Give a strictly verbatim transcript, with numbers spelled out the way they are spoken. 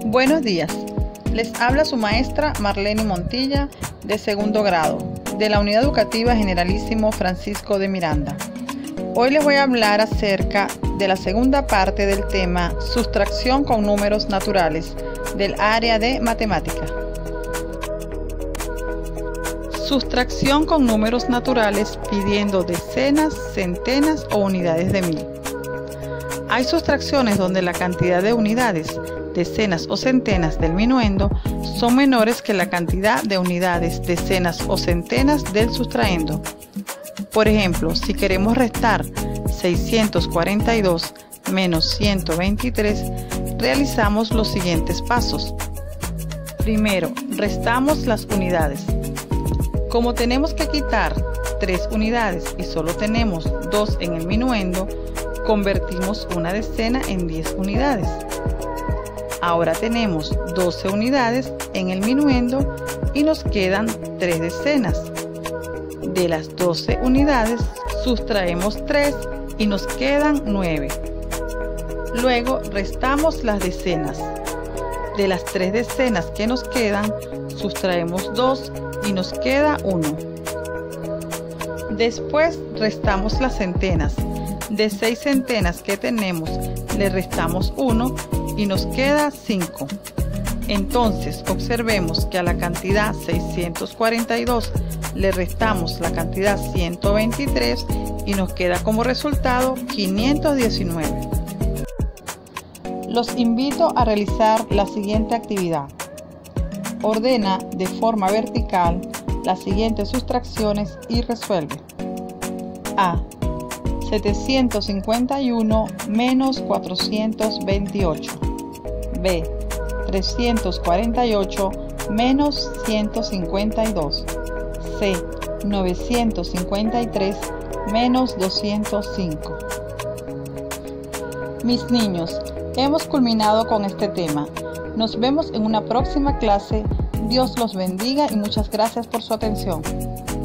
Buenos días, les habla su maestra Marlene Montilla de segundo grado de la Unidad Educativa Generalísimo Francisco de Miranda. Hoy les voy a hablar acerca de la segunda parte del tema sustracción con números naturales del área de matemática. Sustracción con números naturales pidiendo decenas, centenas o unidades de mil. Hay sustracciones donde la cantidad de unidades, decenas o centenas del minuendo son menores que la cantidad de unidades, decenas o centenas del sustraendo. Por ejemplo, si queremos restar seiscientos cuarenta y dos menos ciento veintitrés, realizamos los siguientes pasos. Primero, restamos las unidades. Como tenemos que quitar tres unidades y solo tenemos dos en el minuendo, convertimos una decena en diez unidades. Ahora tenemos doce unidades en el minuendo y nos quedan tres decenas. De las doce unidades sustraemos tres y nos quedan nueve. Luego restamos las decenas. De las tres decenas que nos quedan, sustraemos dos y nos queda uno. Después restamos las centenas. De seis centenas que tenemos, le restamos uno y nos queda cinco. Entonces observemos que a la cantidad seiscientos cuarenta y dos le restamos la cantidad ciento veintitrés y nos queda como resultado quinientos diecinueve. Los invito a realizar la siguiente actividad. Ordena de forma vertical las siguientes sustracciones y resuelve. A. setecientos cincuenta y uno menos cuatrocientos veintiocho. B. trescientos cuarenta y ocho menos ciento cincuenta y dos. C. novecientos cincuenta y tres menos doscientos cinco. Mis niños, hemos culminado con este tema. Nos vemos en una próxima clase. Dios los bendiga y muchas gracias por su atención.